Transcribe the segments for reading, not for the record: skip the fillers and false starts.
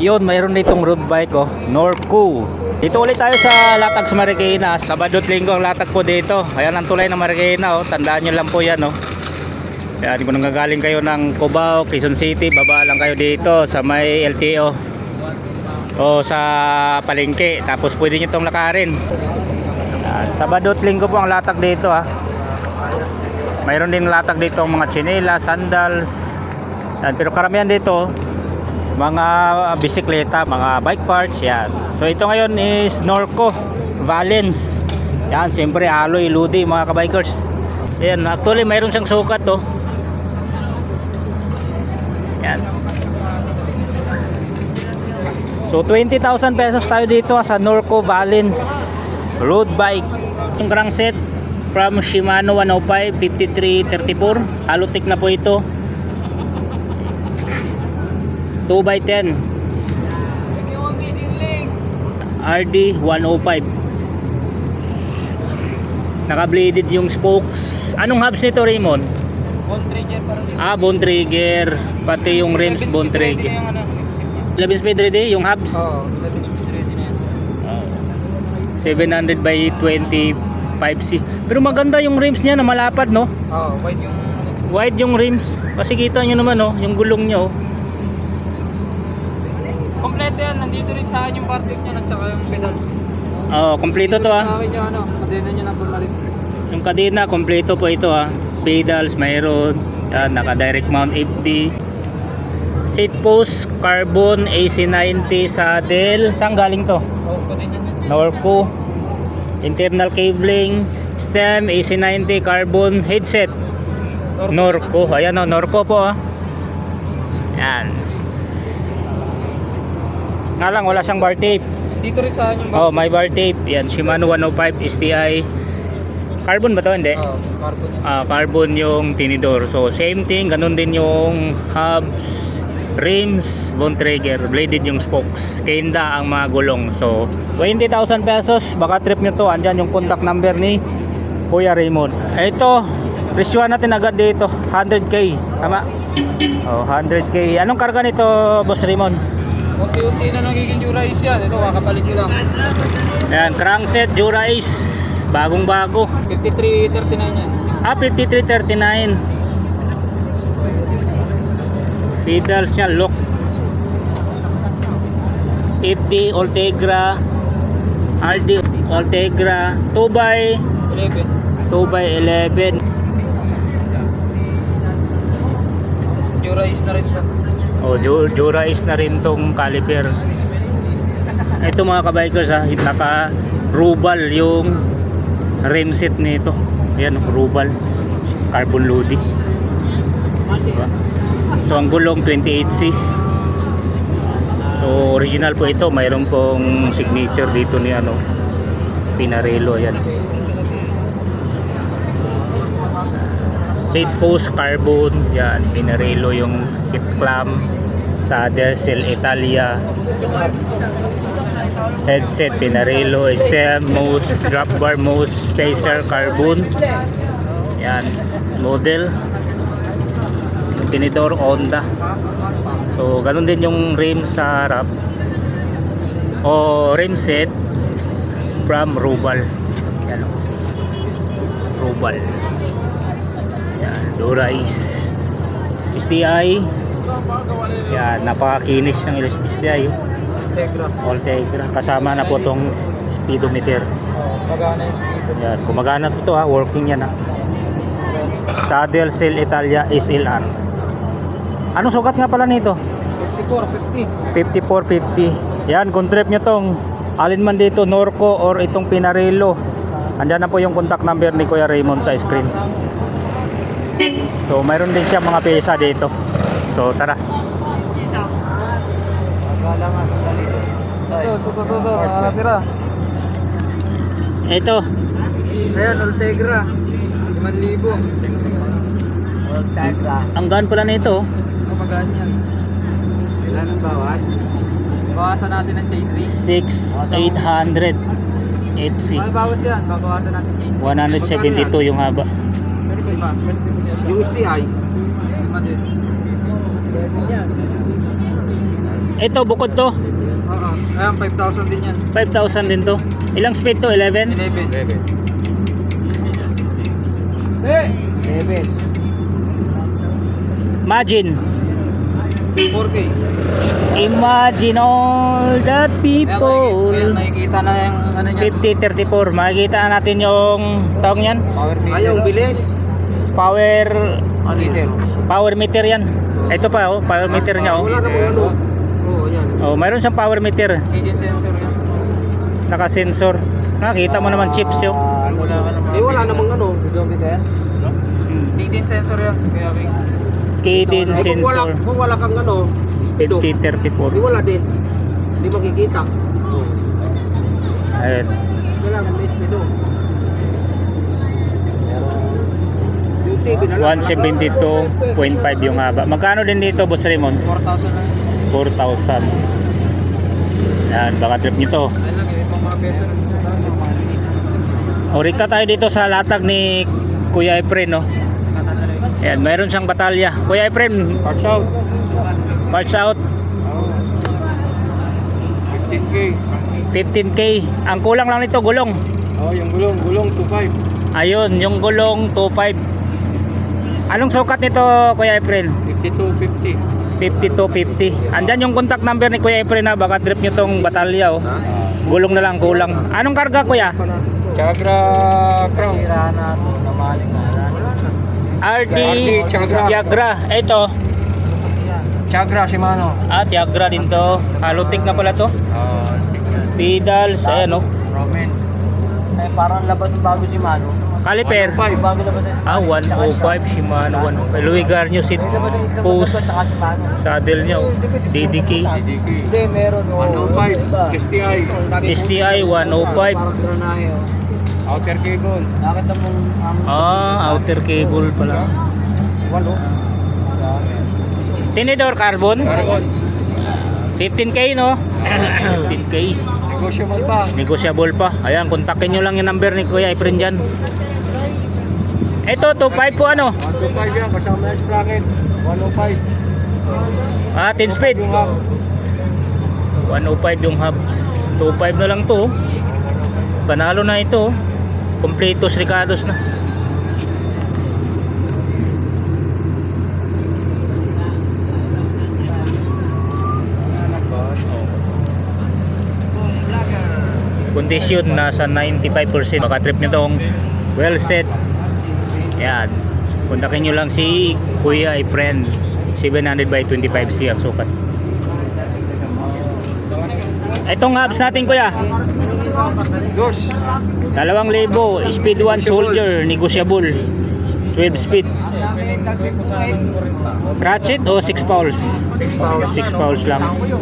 Yun, mayroon ditong road bike oh, Norco. Dito ulit tayo sa Latag sa Marikina. Sabado at Linggo ang latag po dito. Ayan ang tulay ng Marikina oh. Tandaan nyo lang po yan oh. Kaya kung nanggagaling kayo ng Cubao, Quezon City, baba lang kayo dito sa may LTO o sa palengke. Tapos pwede nyo itong lakarin. Sabado at Linggo po ang latag dito ah. Mayroon din latag dito ang mga tsinelas, sandals. Pero karamihan dito mga bisikleta, mga bike parts yan. So ito ngayon is Norco Valens. Yan, siyempre alloy ludi mga kabikers. Yan, actually mayroon siyang sukat to. Yan. So 20,000 pesos tayo dito sa Norco Valens road bike. Yung crankset from Shimano 105 5334. Alutik na po ito. 2x10 RD 105. Naka-bladed yung spokes. Anong hubs nito, Raymond? Bone trigger para rin. Bone trigger. Pati yung rims bone trigger. 11 speed ready yung hubs? Oo, 11 speed ready na yan. 700 by 25C. Pero maganda yung rims niya na malapad, no? Oo, Wide yung rims. Kasi kita nyo naman, no? Yung gulong niya, oh. Kompleto yan, nandito rin sa akin yung part niya at saka yung pedal. Kompleto to ah. Sa akin yung kadena niya na po na rin. Yung kadena, kompleto po ito ah. Pedals, mayroon. Yan, naka direct mount FD. Seat post, carbon, AC90 saddle. Saan galing to? Norco din yan. Norco. Internal cabling, stem, AC90, carbon, headset. Norco. Ayan o, Norco po ah. Yan. Nga lang, wala siyang bar tape. Dito rin sa akin yung bar. Oh, may bar tape. Yan, Shimano 105 STI. Carbon ba to? Hindi. Carbon yan. Carbon yung tinidor. So, same thing. Ganun din yung hubs, rims, bone trigger, bladed yung spokes. Kenda ang mga gulong. So, 20,000 pesos. Baka trip nyo to. Andyan yung contact number ni Kuya Raymond. Ito, presyuhan natin agad dito. 100k. Tama? Oh, 100k. Anong karga nito, Boss Raymond? Unti-unti na nagiging Jura Ace yan. Ito, kakapalit nyo lang. Ayan, crankset Jura Ace. Bagong bago. 5339 yan. 5339. Pedals niya, lock. 50 Ultegra. RD Ultegra. 2x11. Jura Ace na rin po. Oh, Jura Ace na rin tong caliper. Ito mga kabikers ha, naka rubal yung rim set nito. Ayan, rubal, carbon lodi. Diba? So ang gulong 28C. So original po ito, mayroon pong signature dito ni ano, Pinarello. Ayan. Seat post carbon, yan, Pinarello yung seat clamp, saddle Seal Italia, headset Pinarello, stem mouse, drop bar mouse, spacer carbon, yan, model, tinidor Honda. So ganun din yung rim sa harap o rim set from Rubal. Yan, Rubal. Jura Ace STI. Yan, napakakinis ng STI. Ultegra. Kasama na po tong speedometer. Magana yung speed. Yan, kumagana po ito ha, working yan ha. Saddle Seal Italia SLR. Anong sukat nga pala nito? 5450. 5450. Yan, kung trip nyo tong alin man dito, Norco or itong Pinarello, andyan na po yung contact number ni Kuya Raymond sa screen. So mayroon din siya mga pyesa dito. So tara. Ito. Ayan, Ultegra 5,000. Ultegra. Ang gaan pala nito. Magaan yan. Ilan ang bawas? Bawasan natin ng chain 6,800 FC. Ano bawas yan? Babawasan natin chain 172 yung haba. Yung STI. Lima din. Ito, bukod to. Oo. Ayan, 5,000 din yan. 5,000 din to. Ilang speed to? 11? 11. Eh! 11. Imagine. 4K. Imagine all the people. Ayan, nakikita na yung ano niya. 5034. Makikita natin yung tawag niyan. Power meter. Ayaw, bilis. Power Meter. power meter yan. Ito pa oh, power meter niya oh. Wala na po ano. Oo, yan. Oh, mayroon siyang power meter. Hidden sensor yan. Naka-sensor. Nakita mo naman chips yo. Wala ka naman. Wala namang ano. Odometer? Hidden sensor yan. Kaya Hidden sensor. Kung wala kang ano, 5034. wala din. Hindi makikita. Ayun. Kailangan may speedo. Yung TV na lang. 172.5 yung haba. Magkano din dito, Boss Raymond? 4,000 na. 4,000. Yan, baka trip nyo to. Ayun lang, ibang mga peso na sa taas. Orika tayo dito sa latag ni Kuya Efren, no? Ayan, mayroon siyang batalya. Kuya Efren, Parts out. parts out. 15K. 15K. Ang kulang lang nito, gulong. Oh, yung gulong 2.5. Ayun, yung gulong 2.5. Anong sukat nito, Kuya Efren? 52.50. 5250. Andyan yung contact number ni Kuya Efren na baka trip nyo tong batalya oh. Gulong na lang kulang. Anong karga Kuya? Chagra Crown. Sira na ito, namaling na. RD Chagra. Tiagra. Ito. Chagra Shimano. Tiagra din to. Halutik na pala to. Pedals, ayan oh. Roman. Ay parang labas ng bago Shimano. Caliper. Bago labas ng 105 Shimano 105. Louis Garnier seat post. Saddle niya oh. DDK. Hindi, meron. 105. STI. STI 105. Outer cable. Nakita mong Outer cable pala. Walo. Tinidor carbon. Carbon. 15K no? 15K. Negotiable pa. Negotiable pa. Ayan, kontakin nyo lang yung number ni Kuya Efren dyan. Ito, 25 po ano? 125 yan, kasama yung sprocket. 105. 10 speed. Yung hub. 105 yung hubs. 25 na lang to. Panalo na ito. Completos Ricardos na. Condition nasa 95%. Baka trip nyo tong well set. Yan. Kontakin nyo lang si Kuya Efren. 700 by 25C ang sukat. Itong hubs natin Kuya. Dos. 2,000. Speed 1 soldier. Negotiable. 12 speed. Ratchet o 6 pounds? 6 pounds lang.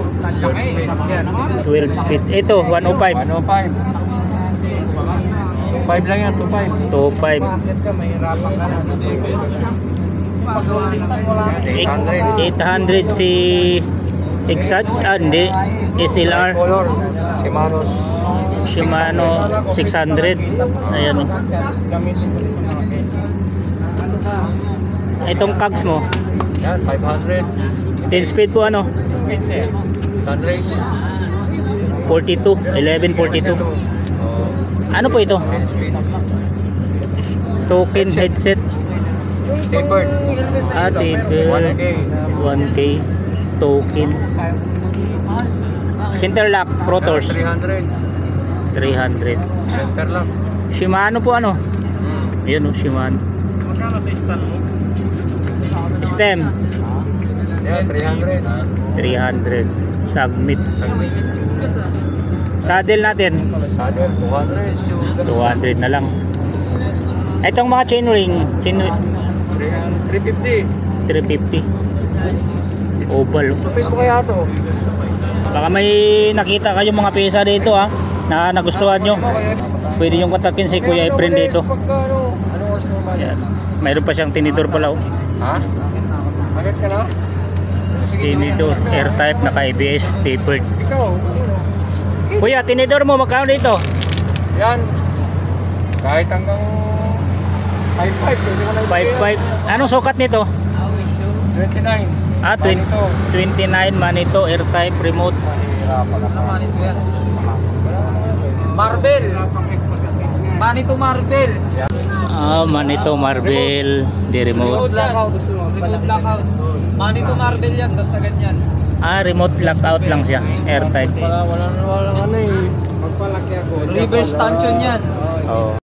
12 speed. Ito 105. 105. 5 lang yan, 25. 25. 800 si Exage. Hindi. SLR. Color. Shimano's. Shimano 600. Ayan o. Itong cogs mo. Yan, 500. 10 speed po ano? Speed set. Sunrise. 42. 1142. Ano po ito? Speed. Token headset. Tapered. Tapered. 1K. 1K. Token. Center lock. Protors. 300. 300. Center lock. Shimano po ano? Ayan o, Shimano. Stem. Yan, 300. 300. Submit. Saddle natin. Saddle, 200. 200 na lang. Itong mga chain ring. 350. 350. Oval. Sapit ko kaya to. Baka may nakita kayong mga pesa dito ha, na nagustuhan nyo. Pwede yung kontakin si Kuya Efren dito. Yan. Mayroon pa siyang tinidor pala oh. Ha? Agad ka na? Tinidor, air type, naka ABS, tapered. Ikaw. Kuya, tinidor mo magkano dito? Yan. Kahit hanggang 5.5. 5.5. Anong sukat nito? 29. Ah, 29 Manito airtype remote. Naman ito yan. Marvel. Manito Marvel. Ah, Manito Marvel di remote. Remote yan. Remote blackout. Manito Marvel yan, basta ganyan. Ah, remote blackout lang siya, airtype. Wala ano eh. Magpalaki ako. Reverse stanchion yan. Oh.